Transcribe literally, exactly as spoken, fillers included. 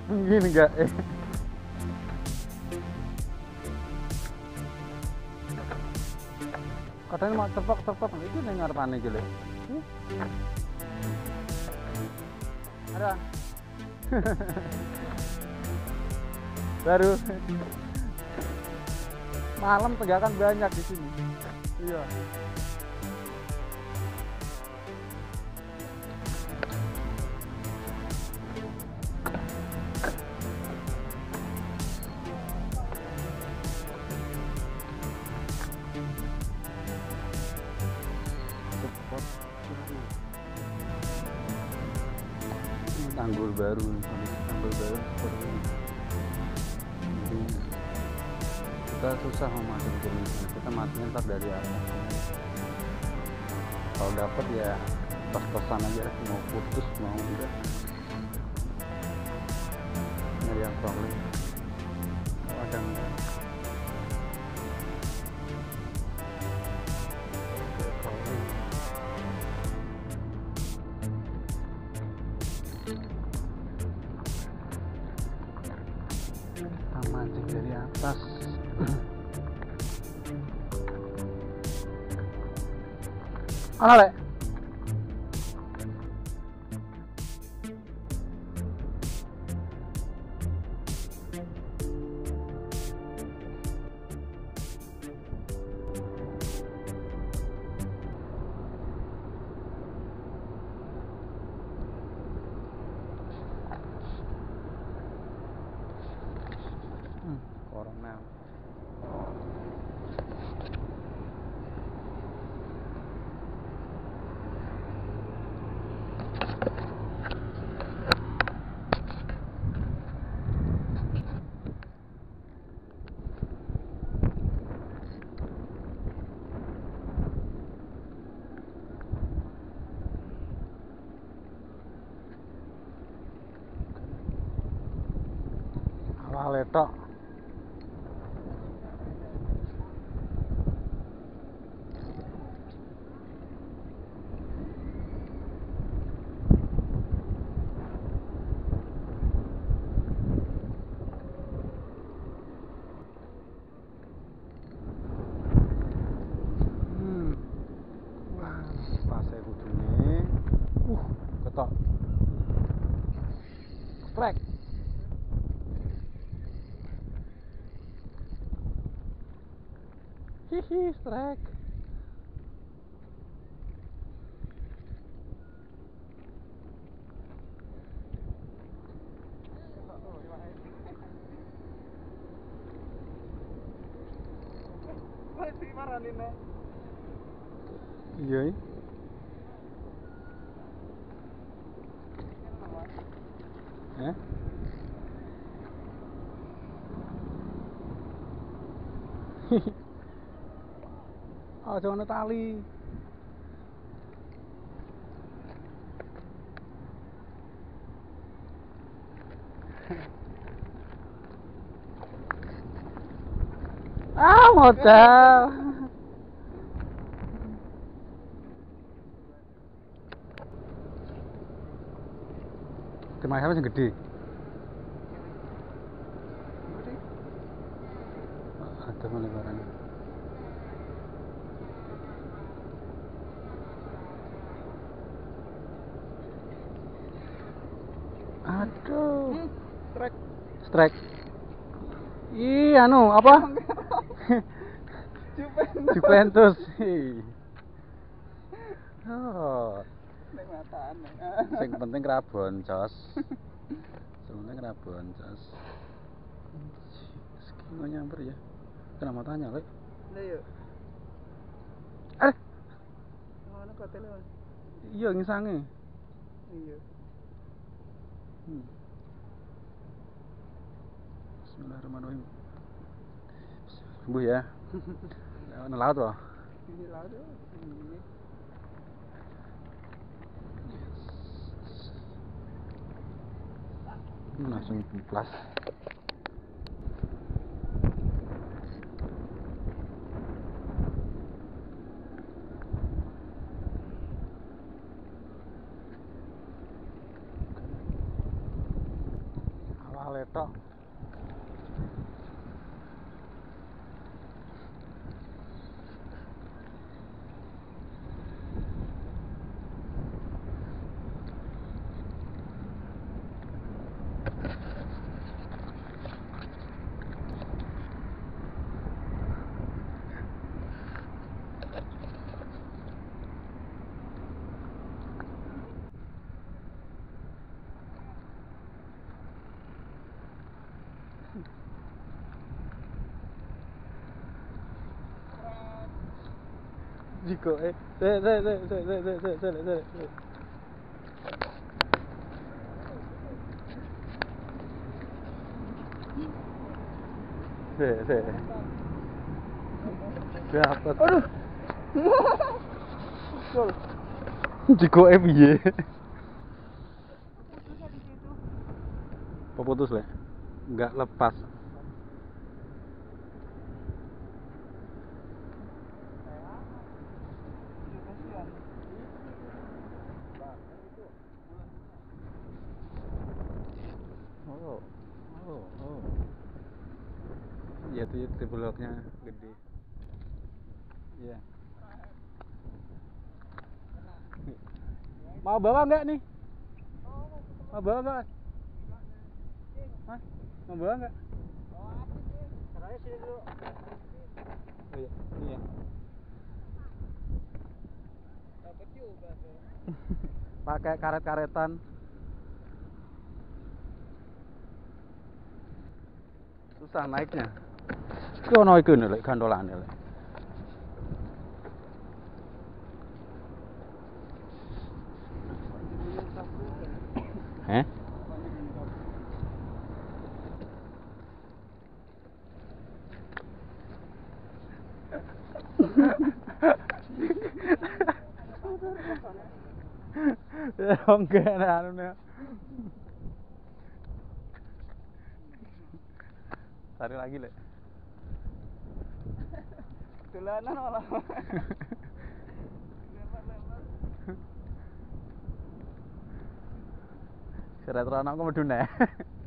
Gini enggak? Eh. Katanya mau cepok-cepok iki ning ngarepane iki lho. Ada. Baru malam tegakan banyak di sini. Iya. Tanggul baru, tanggul baru seperti ini. Jadi kita susah mau masuk ke sini, kita matinya ntar dari atas. Kalau dapat ya pas-pasan aja, mau putus mau enggak. Nyari yang problem. Kalau ada enggak. Mancing dari atas. Ana lek. Corona. Awal tok. Uh, ketok. Strike. Hihi, strike. Iya. Eh? Oh, jangan tali. Ah, modal. Tema apa yang gede? Ada melebaran. Aduh. Hmm, strike. Strike. Ih, anu apa? Juventus. Juventus. Oh. Sing penting Rabon, Jos. Sing penting Rabon, Jos. Sekino nyamper ya. Kenapa tanya, Lek? Lah yo. Eh. Ngono kok tele. Iya ngisange. Iya. Hmm. Bismillahirrahmanirrahim. Sembuh ya. Ana laut loh. Ini laut yo. Ini. Langsung plus. sore tok. Jiko eh se se se se se se se se se se se se dapat. Aduh. Betul. Jiko eh piye? Putusnya di situ. Apa putus le? Enggak lepas. Oh, oh, oh. Iya tuh tribuloknya gede. Iya. Mau bawa enggak nih? Mau bawa enggak? Hah? Mau bawa enggak? Caranya sini dulu. Oh iya, iya. Dapat juga tuh. Pakai karet-karetan. Susah naiknya. Ki ono iku lho gandolane lho. Eh? Ya enggak anu nih. Tarik lagi, Le. Tulanan malah. Lempar-lempar. Seret rono aku medune.